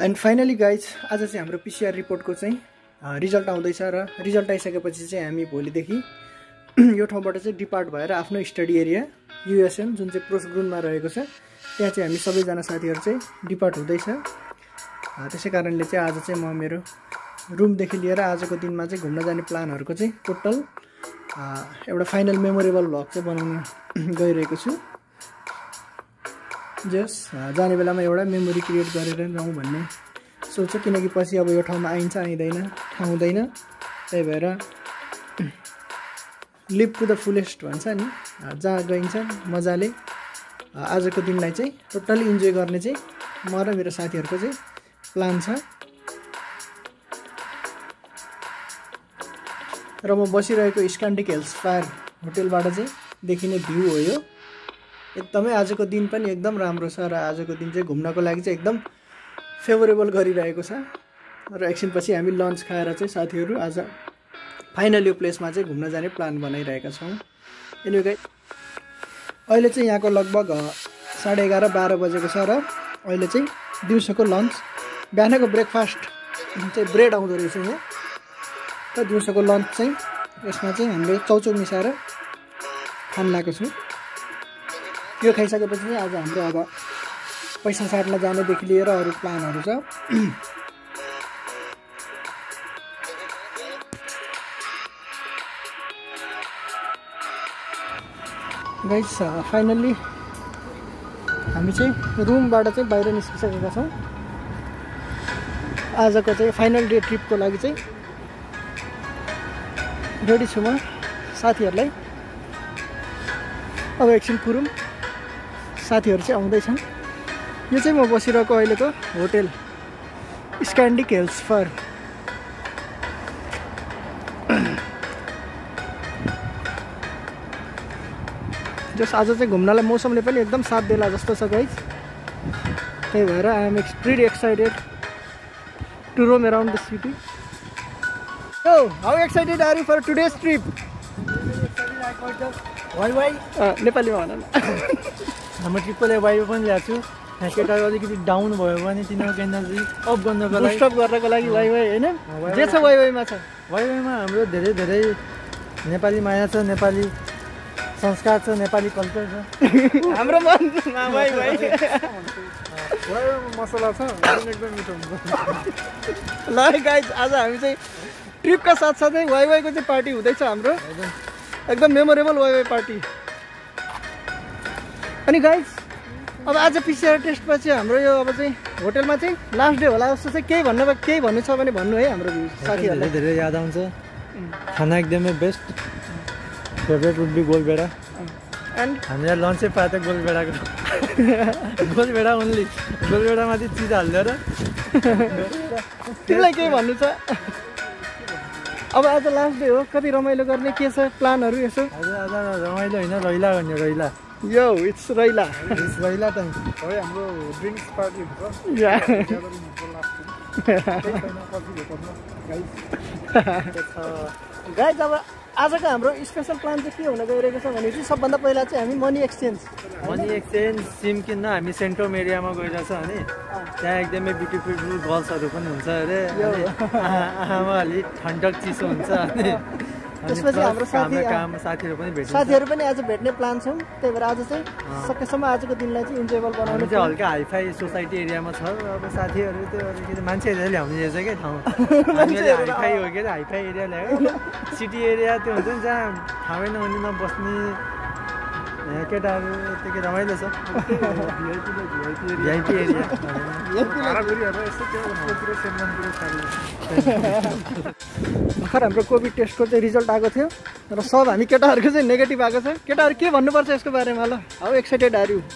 And finally guys आज चाहिँ हाम्रो पिसिआर रिपोर्टको चाहिँ रिजल्ट आउँदैछ र रिजल्ट आइसकेपछि चाहिँ हामी भोलिदेखि यो ठाउँबाट चाहिँ डिपार्ट भएर आफ्नो स्टडी एरिया युएसएम जुन चाहिँ प्रोस ग्रुनमा रहेको छ त्यहाँ चाहिँ हामी सबैजना साथीहरू चाहिँ डिपार्ट हुँदैछ। त्यसै कारणले चाहिँ आज चाहिँ म मेरो रुमदेखि लिएर आजको दिनमा चाहिँ घुम्न जाने प्लानहरूको चाहिँ टोटल एउटा फाइनल मेमोरेबल भ्लग चाहिँ बनाउन गइरहेको छु। जस जाने बेलामा एउटा मेमोरी क्रिएट गरेर जाउँ भन्ने सोच्छु, किनकि पछि अब यो ठाउँमा आइन्छ आइँदैन थाहा हुँदैन। त्यही भएर लिभ टु द फुलेस्ट भन्छ नि, जहाँ गइन्छ मजाले आजको दिनलाई चाहिँ टोटली इन्जोय गर्ने चाहिँ म र मेरो साथीहरूको चाहिँ प्लान छ। र म बसिरहेको स्कान्डिक हिल्स फायर होटेलबाट चाहिँ देखिने भ्यू हो यो। एकदमै आजको दिन पनि एकदम राम्रो छ र आजको दिन चाहिँ घुम्नको लागि चाहिँ एकदम फेभरेबल गरिरहेको छ। र एकछिनपछि हामी लन्च खाएर चाहिँ साथीहरू आज फाइनल यो प्लेसमा चाहिँ घुम्न जाने प्लान बनाइरहेका छौँ। एनिवे अहिले चाहिँ यहाँको लगभग 11:30-12 बजेको छ र अहिले चाहिँ दिउँसोको लन्च बिहानको ब्रेकफास्ट चाहिँ ब्रेड आउँदो रहेछ यहाँ र दिउँसोको लन्च चाहिँ यसमा चाहिँ हामीले चौचौ मिसाएर खान लागेको छु। यो खाइसकेपछि चाहिँ आज हाम्रो अब पैसा साट्न जानेदेखि लिएर अरू प्लानहरू छ। गाइस फाइनल्ली हामी चाहिँ रुमबाट चाहिँ बाहिर निस्किसकेका छौँ। आजको चाहिँ फाइनल डे ट्रिपको लागि चाहिँ रेडी छु म साथीहरूलाई। अब एकछिन कुरौँ, साथीहरू चाहिँ आउँदैछन्। यो चाहिँ म बसिरहेको अहिलेको होटेल स्कान्डिक हिल्स फायर। जस आज चाहिँ घुम्नलाई मौसमले पनि एकदम साथ देला जस्तो छ गाइज। त्यही भएर I am pretty excited to roam around the city. So, how excited are you for today's trip? Y Y नेपालीमा भन न। हाम्रो ट्रिपले वाइ पनि ल्याएको छु। यहाँ केटाहरू अलिकति डाउन भयो भने तिनीहरूको एनर्जी अप गर्नको लागि बुस्टअप गर्नको लागि वाइ वाइ होइन जे छ वाइ वाइमा छ। वाइ वाइमा हाम्रो धेरै धेरै नेपाली माया छ, नेपाली संस्कार छ, नेपाली कल्चर छ। हाम्रो मनमा वाइ वाइ वाइवाइमा मसला छ, एकदम मिठो हुन्छ। ल गाइज आज हामी चाहिँ ट्रिपका साथसाथै वाइ वाइको चाहिँ पार्टी हुँदैछ हाम्रो, एकदम मेमोरेबल वाइ वाइ पार्टी। अनि गाइज अब आज पिसिआर टेस्टपछि हाम्रो यो अब चाहिँ होटेलमा चाहिँ लास्ट डे होला जस्तो चाहिँ केही भन्नु छ भने भन्नु है हाम्रो साथीहरूलाई। धेरै याद आउँछ, खाना एकदमै बेस्ट, फेभरेट वुड बी गोलबेडा। एन्ड हामीलाई लन्चै पाएको थियो गोलबेडाको। गोलबेडा ओन्ली, गोलबेडामाथि चिज हाल्दै र तिमीलाई केही भन्नु छ? अब आज लास्ट डे हो, कति रमाइलो गर्ने के छ प्लानहरू यसो? आज रमाइलो होइन, रैला गर्ने रैला। यो इट्स रैला, इट्स रैला टाइम। है हाम्रो ड्रिङ्क्स पार्टी हुन्छ। या गाइज अब आजको हाम्रो स्पेसल प्लान चाहिँ के हुन गइरहेको छ भने चाहिँ सबभन्दा पहिला चाहिँ हामी मनी एक्सचेन्ज सिम किन्न हामी सेन्ट्रम एरियामा गइरहेछ भने त्यहाँ एकदमै ब्युटिफुल गर्ल्सहरू पनि हुन्छ अरे। आमा अलि ठन्डक चिसो हुन्छ अनि त्यसपछि हाम्रो साथीहरू पनि भेट्छ। साथीहरू पनि आज भेट्ने प्लान छौँ। त्यही भएर आज चाहिँ सकेसम्म आजको दिनलाई चाहिँ इन्जोयबल बनाउनु चाहिँ हल्का हाइफाई सोसाइटी एरियामा छ। अब साथीहरू त्यो मान्छेहरूले ल्याउनु रहेछ क्या ठाउँ, हाइफाई हो के हाइफाई एरिया ल्यायो। सिटी एरिया त्यो हुन्छ नि जहाँ ठाउँै नहुने नबस्ने केटाहरू त्यो के रमाइलो छ। भिआइपी एरिया भर्खर हाम्रो कोभिड टेस्टको चाहिँ रिजल्ट आएको थियो र सब हामी केटाहरूको चाहिँ नेगेटिभ आएको छ। केटाहरू के भन्नुपर्छ यसको बारेमा? ल हाउ एक्साइटेड आर यु?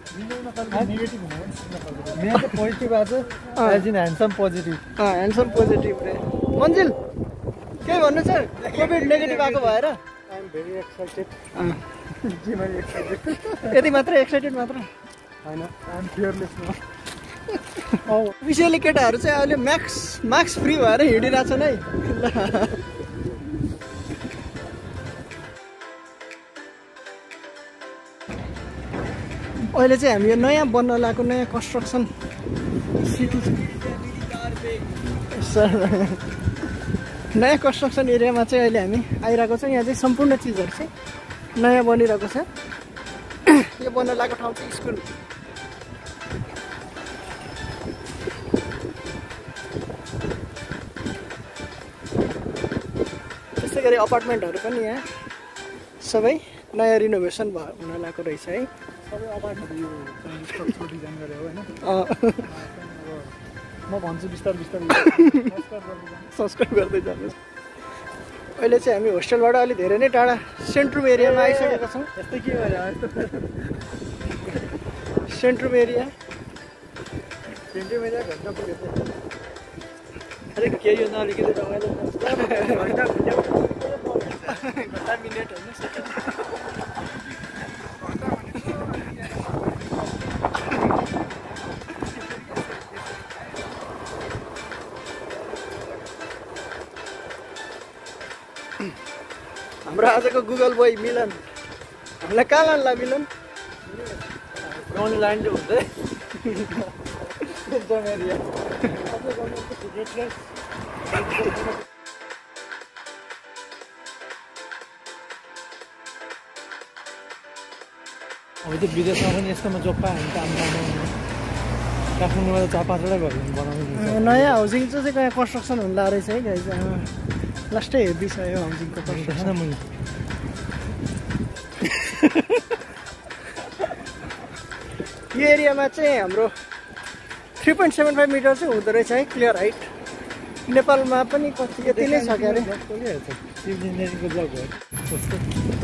मेरो पोजिटिभ आएको छ, as in handsome positive. Handsome positive रे। मन्जिल के भन्नु छ कोभिड नेगेटिभ आएको भएर? I am very excited. यति मात्र एक्साइटेड मात्र होइन, आई एम फियरलेस न। विषयले केटाहरू चाहिँ अहिले मास्क फ्री भएर हिँडिरहेछन् है। अहिले चाहिँ हामी यो नयाँ बन्न लागेको नयाँ कन्स्ट्रक्सन सिटी सर नयाँ कन्स्ट्रक्सन एरियामा चाहिँ अहिले हामी आइरहेको छौँ। यहाँ चाहिँ सम्पूर्ण चिजहरू चाहिँ नयाँ बनिरहेको छ। यो बन्न लागेको ठाउँ चाहिँ स्कुल। त्यस्तै गरी अपार्टमेन्टहरू पनि यहाँ सबै नयाँ रिनोभेसन हुन लागेको रहेछ है। सबै अपार्टमेन्ट यो स्ट्रक्चर डिजाइन गरेर होइन। म भन्छु बिस्तार बिस्तार सब्सक्राइब गर्दै जानुहोस्। अहिले चाहिँ हामी होस्टेलबाट अलि धेरै नै टाढा सेन्ट्रुम एरियामा आइसकेका छौँ। यस्तै के भयो सेन्ट्रुम एरिया घट्न पुगेको अरे के यो न अलिकति रमाइलो घन्टा मिनेट होइन सेकेन्ड। हाम्रो आजको गुगल बोय मिलन हामीलाई कहाँ लान्ला मिलन? अनलाइन हुँदै अब त्यो विदेशमा पनि यस्तोमा जब पायो भने काम गर्नु काठमाडौँमा त 4-5वटा घर बनाउनु नयाँ हाउसिङ चाहिँ कहाँ कन्स्ट्रक्सन हुन लागेको रहेछ है गाइज। लास्टै हेभी छ यो हाउसिङको कन्स्ट्रक्सन। मुनि यो एरियामा चाहिँ हाम्रो 3.75 मिटर चाहिँ हुँदो रहेछ है क्लियर हाइट। नेपालमा पनि कति यति नै छ क्या अरे। सिभिल इन्जिनियरिङको ब्लक हो कस्तो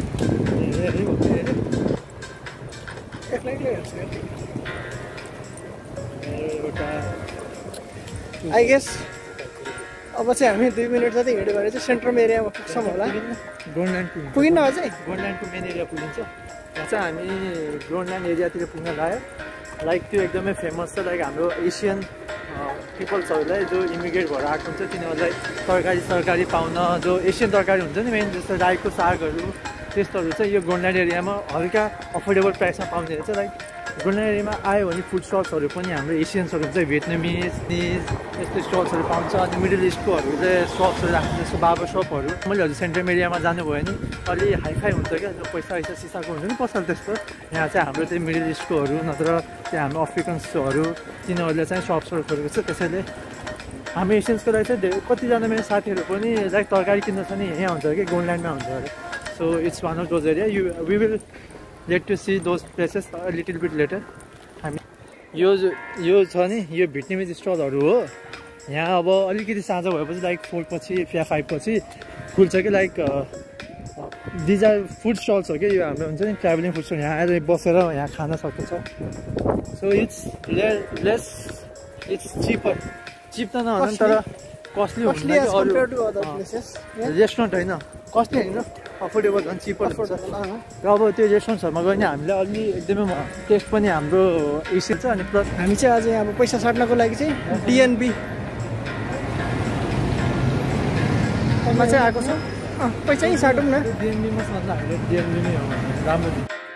आई गेस अब चाहिँ हामी 2 मिनट जति हिँड्यो भने चाहिँ सेन्ट्रम एरियामा पुग्छौँ होला। गोन्डल्यान्ड पुगिन्न अझै? गोन्डल्यान्डको मेन एरिया पुगिन्छ। त्यहाँ चाहिँ हामी गोन्डल्यान्ड एरियातिर पुग्न लाग्यो। लाइक त्यो एकदमै फेमस छ। लाइक हाम्रो एसियन पिपल्सहरूलाई जो इमिग्रेट भएर आएको हुन्छ तिनीहरूलाई तरकारी पाउन जो एसियन तरकारी हुन्छ नि मेन जस्तो राईको सागहरू त्यस्तोहरू चाहिँ यो गोन्डल्यान्ड एरियामा हल्का अफोर्डेबल प्राइसमा पाउने रहेछ। लाइक गोन्डल्यान्ड एरियामा आयो भने फुड स्टल्सहरू पनि हाम्रो एसियन्सहरू हुन्छ भियतनामिज यस्तो स्टल्सहरू पाउँछ। अनि मिडल इस्टकोहरूले सप्सहरू राख्छ जस्तो बाबर सपहरू। मैले हजुर सेन्ट्रम एरियामा जानुभयो भने अलि हाइफाई हुन्छ क्या जो पैसा सिसाको हुन्छ नि पसल त्यस्तो। यहाँ चाहिँ हाम्रो चाहिँ मिडल इस्टकोहरू नत्र त्यहाँ हाम्रो अफ्रिकन्सहरू तिनीहरूले चाहिँ सप्सहरू खोलेको छ। त्यसैले हामी एसियन्सको लागि चाहिँ कतिजना मेरो साथीहरू पनि लाइक तरकारी किन्न छ नि यहाँ हुन्छ कि गोन्डल्यान्डमा हुन्छ अरे। So it's one of those area we will let to see those places a little bit later. हामी यो छ नि यो भियतनामिज स्टलहरू हो। यहाँ अब अलिकति साँझ भएपछि लाइक 4 पछि या 5 पछि खुल्छ कि like these are food stalls हो कि यो हाम्रो हुन्छ नि ट्राभलिङ फुड स्टल। यहाँ आएर बसेर यहाँ खान सक्छ। सो इट्स चिपर चिप त नभन तर कस्टली हुन्छ अरू रेस्टुरेन्ट होइन कस्टली होइन अफोर्डेबल झन् चिपर हुन्छ। र अब त्यो रेस्टुरेन्ट्सहरूमा गयो भने हामीले अलि एकदमै टेस्ट पनि हाम्रो एसियन छ। अनि प्लस हामी चाहिँ आज अब पैसा साट्नको लागि चाहिँ डिएनबी मा चाहिँ आएको छौँ। पैसा यहीँ साटौँ न। डिएनबीमा सल्लाह हामीले डिएनबी नै हो राम्रो।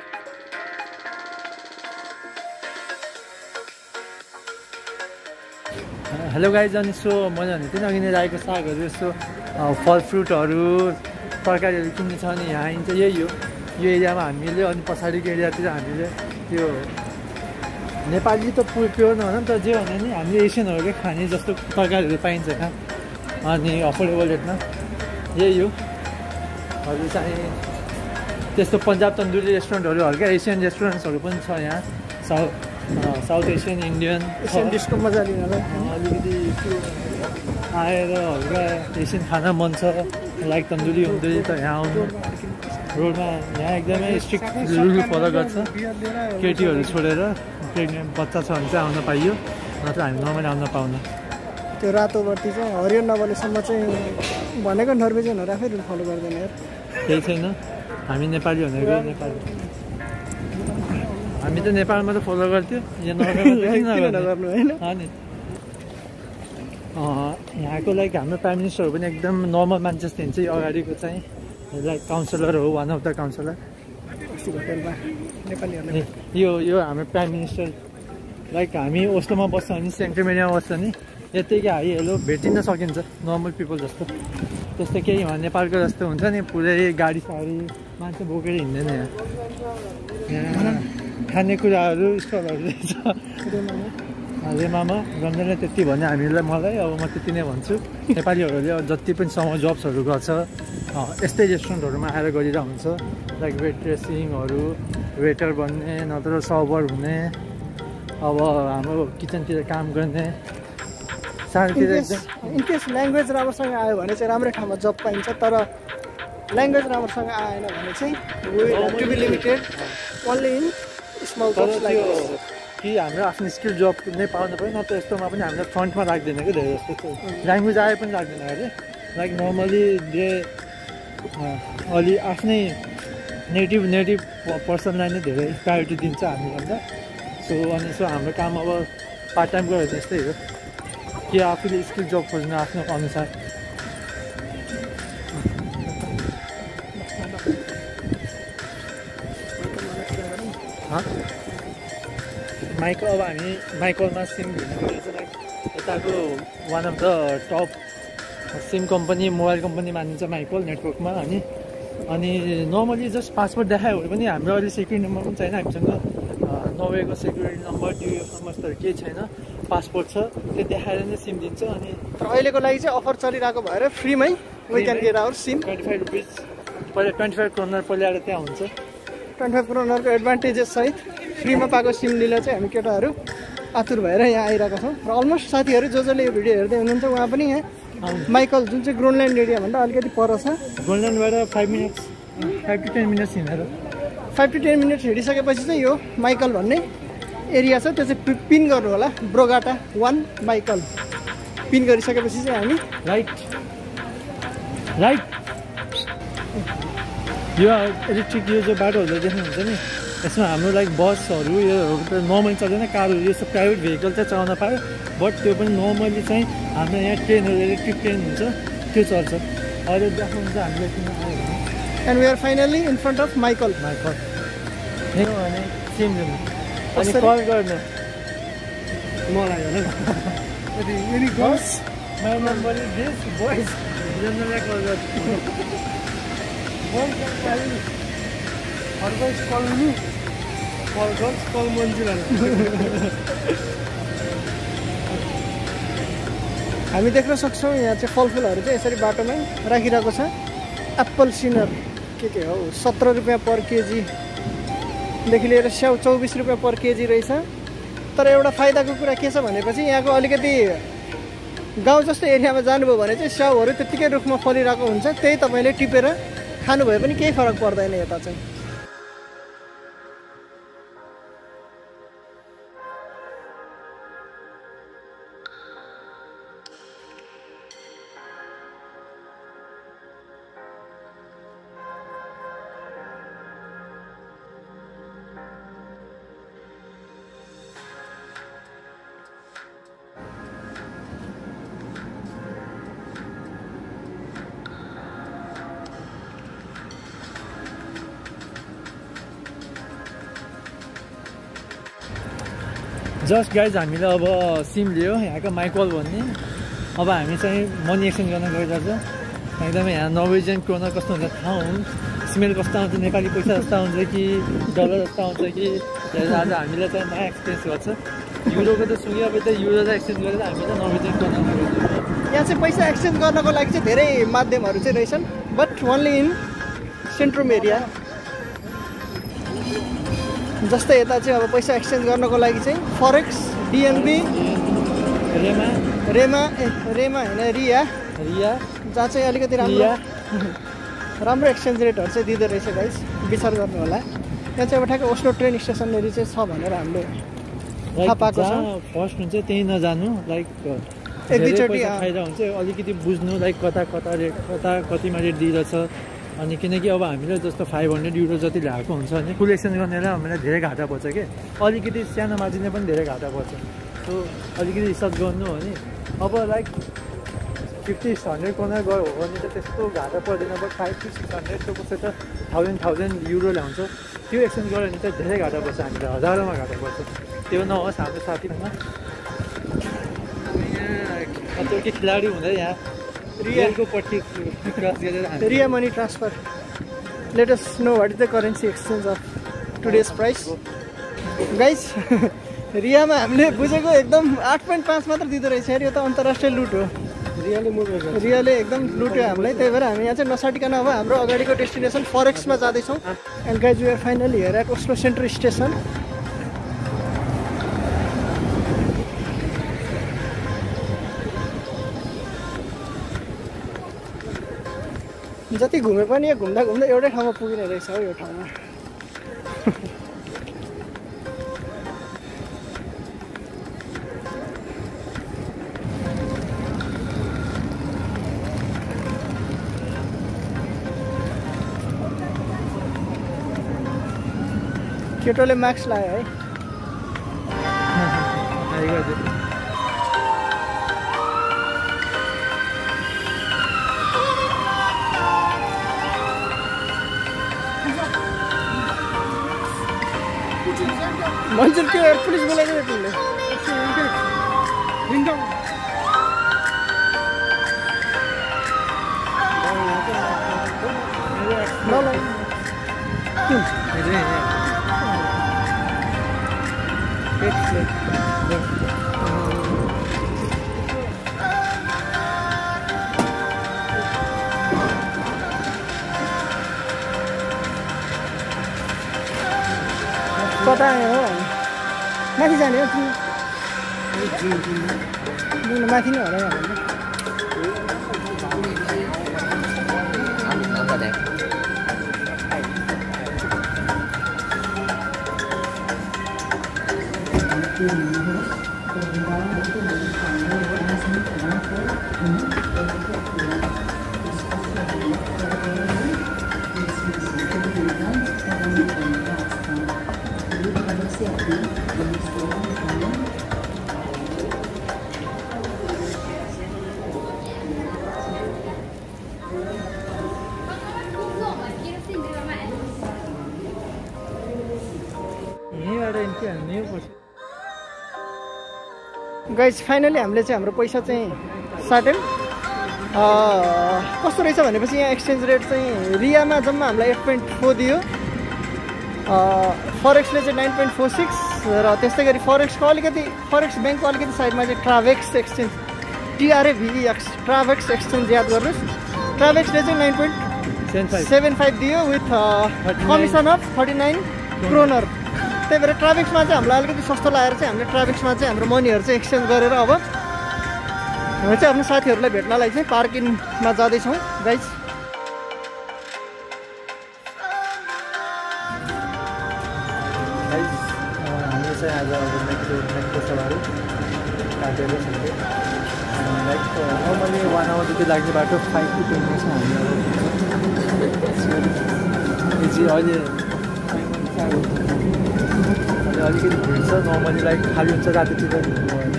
Hello guys. अनि सो मैले भने पनि अघि नै राखेको सागहरू यस्तो फल फ्रुटहरू तरकारीहरू किन्ने छ नि यहाँ आइन्छ। यही हो यो एरियामा हामीले। अनि पछाडिको एरियातिर हामीले त्यो नेपाली त प्योर नभन नि त जे भने नि हामीले एसियनहरूले खाने जस्तो तरकारीहरू पाइन्छ कहाँ अनि अफोर्डेबल रेटमा। यही हो हजुर चाहिँ त्यस्तो पन्जाब तन्दुरी रेस्टुरेन्टहरू हल्का एसियन रेस्टुरेन्ट्सहरू पनि छ यहाँ। South Asian Indian Asian disco मजा लिनलाई अलिकति आएर हल्का एसियन खाना मन छ लाइक तन्दुरी हुँदै त यहाँ आउनु। रोडमा यहाँ एकदमै स्ट्रिक्ट रुल फलो गर्छ। केटीहरू छोडेर प्रेग्नेन्ट बच्चा छ भने चाहिँ आउन पाइयो नत्र हामी नर्मली आउन पाउन। त्यो रातो बत्ती चाहिँ हरियो नबलेसम्म चाहिँ भनेको नर्वेजियनहरू आफै रुल फलो गर्दैन यार। केही छैन हामी नेपाली भनेको नेपाली। हामी त नेपालमा त फलो गर्थ्यो यहाँ नगर्नु होइन। अनि यहाँको लाइक हाम्रो प्राइम मिनिस्टरहरू पनि एकदम नर्मल मान्छे जस्तो हुन्छ। अगाडिको चाहिँ लाइक काउन्सिलर हो वान अफ द काउन्सिलर होटेलमा नेपालीहरूले यो हाम्रो प्राइम मिनिस्टर लाइक हामी ओस्लोमा बस्छ भने सेन्ट्रम एरियामा बस्छ नि यत्तिकै हाई हेलो भेटिन सकिन्छ नर्मल पिपल जस्तो। त्यस्तो केही नेपालको जस्तो हुन्छ नि पुरै गाडी साडी मान्छे बोकेर हिँड्दैन यहाँ खानेकुराहरू स्टलहरू रहेछ। रेमामा रञ्जनले त्यति भन्यो हामीलाई मलाई, अब म त्यति नै भन्छु। नेपालीहरूले जति पनि समर जब्सहरू गर्छ यस्तै रेस्टुरेन्टहरूमा आएर गरिरहेको हुन्छ, लाइक वेट्रेसिङहरू, वेटर बन्ने नत्र सर्भर हुने, अब हाम्रो किचनतिर काम गर्ने सानोतिर एकदम। इनकेस ल्याङ्ग्वेज राम्रोसँग आयो भने चाहिँ राम्रै ठाउँमा जब पाइन्छ, तर ल्याङ्ग्वेज राम्रोसँग आएन भने चाहिँ to be limited only in small jobs like कि हाम्रो आफ्नो स्किल जब नै पाउनु पऱ्यो, नत्र यस्तोमा पनि हामीलाई फ्रन्टमा राख्दैन कि धेरै जस्तो ल्याङ्ग्वेज आए पनि राख्दैन अरे। लाइक नर्मली जे अलि आफ्नै नेटिभ पर्सनलाई नै धेरै प्रायोरिटी दिन्छ हामीभन्दा। सो अनि सो हाम्रो काम अब पार्ट टाइम गरेर त्यस्तै हो कि आफूले स्किल जब खोज्नु आफ्नो अनुसार। माइकल अब हामी माइकलमा सिम भिडियो चाहिँ लाइक यताको one of the top sim company mobile company मानिन्छ माइकल नेटवर्कमा। अनि नर्मली जस्ट पासपोर्ट देखायो भने पनि हाम्रो अहिले सेक्युरिटी नम्बर पनि छैन हामीसँग, नर्वेको सेक्युरिटी नम्बर ड्युएफ नम्बरहरू केही छैन, पासपोर्ट छ त्यो देखाएर नै सिम दिन्छ। अनि अहिलेको लागि चाहिँ अफर चलिरहेको भएर फ्रीमै we can get our sim 25 rupees पहिला 25 करोड पहिला आएर त्यहाँ हुन्छ। 25 करोडको एडभान्टेजेस सहित फ्रीमा पाएको सिम लिन चाहिँ हामी केटाहरू आतुर भएर यहाँ आइरहेको छौँ। र अलमोस्ट साथीहरू जसले यो भिडियो हेर्दै हुनुहुन्छ उहाँ पनि यहाँ माइकल जुन चाहिँ ग्रोनल्यान्ड एरियाभन्दा अलिकति पर छ, ग्रोनल्यान्डबाट 5 to 10 मिनट्स हिँडेर 5 to 10 मिनट्स हिँडिसकेपछि चाहिँ यो माइकल भन्ने एरिया छ, त्यो चाहिँ पिन गर्नु होला, ब्रोगाटा 1 माइकल पिन गरिसकेपछि चाहिँ हामी राइट यो इलेक्ट्रिक यो जो बाटोहरू देख्नुहुन्छ नि यसमा हाम्रो लाइक बसहरू योहरू त नर्मली चल्दैन, कारहरू यो सब प्राइभेट भेहिकल चाहिँ चलाउन पायो, बट त्यो पनि नर्मली चाहिँ हाम्रो यहाँ ट्रेनहरू इलेक्ट्रिक ट्रेन हुन्छ त्यो चल्छ। अहिले देखाउनुहुन्छ हामीले किन आयो भने and we are finally in front of MyCall भने सिम दिनु अनि कल गर्नु मलाई होइन my number is this boys जनरललाई कल गर्छु हामी देख्न सक्छौँ यहाँ चाहिँ फलफुलहरू चाहिँ यसरी बाटोमै राखिरहेको छ। एप्पल सिनर के हो 17 रुपियाँ पर केजीदेखि लिएर स्याउ 24 रुपियाँ पर केजी रहेछ। तर एउटा फाइदाको कुरा के छ भनेपछि यहाँको अलिकति गाउँ जस्तो एरियामा जानुभयो भने चाहिँ स्याउहरू त्यत्तिकै रुखमा फलिरहेको हुन्छ, त्यही तपाईँले टिपेर खानुभयो पनि केही फरक पर्दैन यता चाहिँ। जस्ट गाइज हामीले अब सिम लियो यहाँको माइकल भन्ने। अब हामी चाहिँ मनी एक्सचेन्ज गर्न गइरहेको छ। एकदमै यहाँ नर्वेजियन क्रोनर कस्तो हुन्छ थाहा हुन्, स्मेल कस्तो आउँछ, नेपाली पैसा जस्तो आउँछ कि डलर जस्तो आउँछ कि आज हामीलाई चाहिँ नयाँ एक्सपिरियन्स गर्छ। युरोको त सुन्यो, अब त युरोलाई एक्सचेन्ज गरेर हामीले नर्वेजियन क्रोनरमा गइरहेको। यहाँ चाहिँ पैसा एक्सचेन्ज गर्नको लागि चाहिँ धेरै माध्यमहरू चाहिँ रहेछन्, but only in centrum area. जस्तै यता चाहिँ अब पैसा एक्सचेन्ज गर्नको लागि चाहिँ फरेक्स, डिएनबी, रेमा होइन रिया जहाँ चाहिँ अलिकति राम्रो एक्सचेन्ज रेटहरू चाहिँ दिँदो रहेछ गाइस, विचार गर्नु होला। यहाँ चाहिँ अब ठ्याक्कै ओस्लो ट्रेन स्टेसनहरू चाहिँ छ भनेर हामीले थाहा पाएको छ। फर्स्ट हुन्छ त्यहीँ नजानु, लाइक एक दुईचोटि फाइदा हुन्छ अलिकति बुझ्नु, लाइक कता रेट कतिमा रेट दिइरहेछ। अनि किनकि अब हामीले जस्तो 500 युरो जति ल्याएको हुन्छ भने फुल एक्सचेन्ज गर्नेलाई हामीलाई धेरै घाटा पर्छ कि, अलिकति सानो मार्जिनले पनि धेरै घाटा पर्छ। सो अलिकति रिसर्च गर्नु हो भने अब लाइक 50-100 कोना गयो भने त त्यस्तो घाटा पर्दैन, बट 500-600 त्यो कसै त 1000 युरो ल्याउँछ, त्यो एक्सचेन्ज गऱ्यो भने चाहिँ धेरै घाटा पर्छ, हामीलाई हजारौँमा घाटा पर्छ। त्यो नहोस् हाम्रो साथीमा त्यो खेलाडी हुँदै यहाँ रियलको पट्टि क्रस गरेर Ria money transfer let us know what is the currency exchange of today's price guys रियामा हामीले बुझेको एकदम 8.5 मात्र दिँदो रहेछ यार यो त अन्तर्राष्ट्रिय लुट हो रियाले एकदम लुट्यो हामीलाई त्यही भएर हामी यहाँ चाहिँ नसाटिकन अब हाम्रो अगाडिको डेस्टिनेसन फरेक्समा जाँदैछौँ and guys we are finally here at Oslo central station जति घुमे पनि यो घुम्दा घुम्दा एउटै ठाउँमा पुगिने रहेछ हो यो ठाउँमा केटोले मास्क लगायो है भन्छन् के पुलिस बोलाइदियो तिमीले कता आयो हो माथि जाने हो तिमी माथि नै होला गाइज फाइनली हामीले चाहिँ हाम्रो पैसा चाहिँ साट्यौँ कस्तो रहेछ भनेपछि यहाँ एक्सचेन्ज रेट चाहिँ रियामा जम्मा हामीलाई 8.4 दियो फरेक्सले चाहिँ 9.46 र त्यस्तै गरी फरेक्स ब्याङ्कको अलिकति साइडमा चाहिँ Travex exchange TRAVEX Travex exchange याद गर्नुहोस् ट्राभेक्सले चाहिँ 9.75 दियो विथ कमिसन अफ 39 क्रोनर त्यही भएर ट्राभेक्समा चाहिँ हामीलाई अलिकति सस्तो लागेर चाहिँ हामीले ट्राभेक्समा चाहिँ हाम्रो मनीहरू चाहिँ एक्सचेन्ज गरेर अब हामी चाहिँ आफ्नो साथीहरूलाई भेट्नलाई चाहिँ पार्किङमा जाँदैछौँ गाइज हामीले चाहिँ आज अब मेट्रो सवारी काटेर लाइक नर्मली 1 आवर जति लाग्ने बाटो 5 to 10 मिनट्समा हामी अब अहिले अलिकति भिड छ नर्मली लाइक खाली हुन्छ रातितिर हिँड्नु भने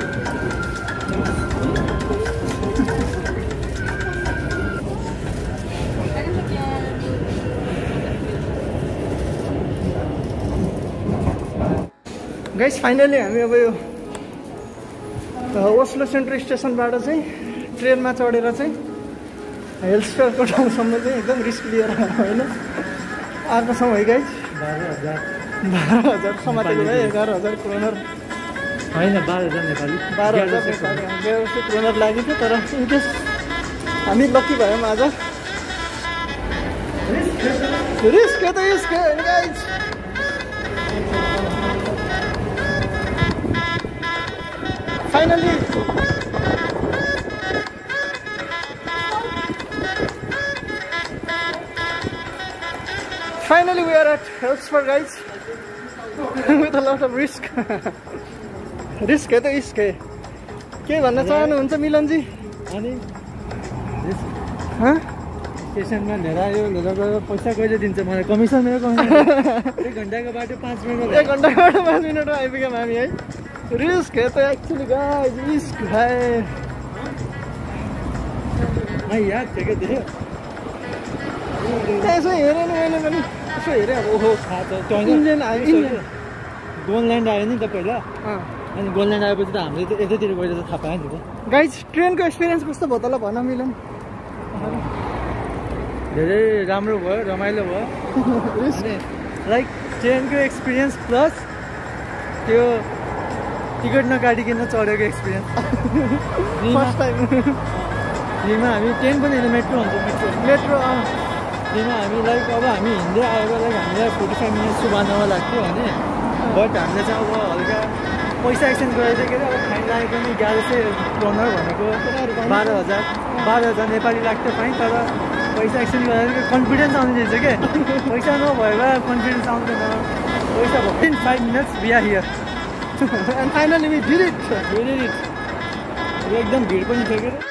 गाइस फाइनली हामी अब यो ओस्लो सेन्ट्रल स्टेसनबाट चाहिँ ट्रेनमा चढेर चाहिँ हेल्सफेयरको ठाउँसम्म चाहिँ एकदम रिस्क लिएर होइन आएको छौँ है गाइस 12,000 समातेको भए 11,000 क्रोनर होइन 12,000 नेपाली 12,000 क्रोनर लागेको थियो तर इनकेस हामी लक्की भयौँ आज रिस्क त risk guys Finally we are at Hellsford guys with a lot of risk risk है तो risk है के भन्न चाहनुहुन्छ मिलनजी अनि स्टेसनमा लिएर आयो लिएर गयो पैसा कहिले दिन्छ मलाई कमिसन मेरो कमिसन 1 घण्टाको बाटो 5 मिनेट 1 घण्टाको बाटो 5 मिनेटमा आइपुग्यौँ हामी है रिस्क है तो एक्चुअली गाइस रिस्क है मैं याद थियो के देख्यो यसो हेरेँ नि मैले पनि यसो हेरेँ अब ओहो इन्जिन आयो इन्जिन गोनल्यान्ड आयो नि त पहिला अनि गोल्डन आएपछि त हामीले त यतैतिर गएर त थाहा पायो नि त। गाइज ट्रेनको एक्सपिरियन्स कस्तो भयो तल भन मिलन? धेरै राम्रो भयो, रमाइलो भयो। अनि लाइक ट्रेनको एक्सपिरियन्स प्लस त्यो टिकट नकाटिकन चढेको एक्सपिरियन्स। फर्स्ट टाइम फ्रीमा हामी ट्रेन पनि होइन, मेट्रो हुन्छ, मेट्रो फ्रीमा हामी लाइक अब हामी हिँड्दै आएर लाइक हामीलाई 45 मिनट सुबानमा लाग्थ्यो भने बट हामीले चाहिँ अब हल्का पैसा एक्सचेन्ज गराइदियो के अरे अब फाइन लागेको पनि 1100 करोड भनेको 12,000 नेपाली लाग्थ्यो फाइन। तर पैसा एक्सचेन्ज गरेर कन्फिडेन्स आउने रहेछ के पैसा नभए भए कन्फिडेन्स आउँदैन। पैसा भयो 5 minutes we are here and finally we did it. एकदम भिड पनि थियो के